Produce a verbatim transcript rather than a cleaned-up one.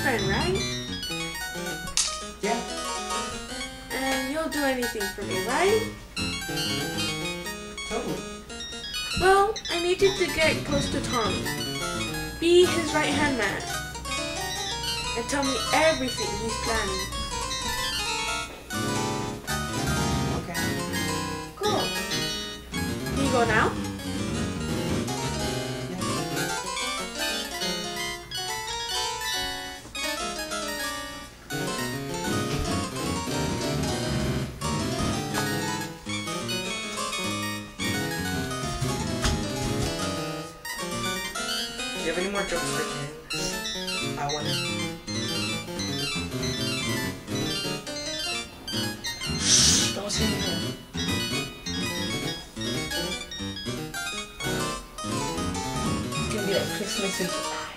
friend, right? Yeah. And you'll do anything for me, right? Totally. Well, I need you to get close to Tommy. Be his right-hand man. And tell me everything he's planning. Okay. Cool. Can you go now? Do you have any more jokes for Ken? I want it. Shh! Don't say anything. It's gonna be like Christmas and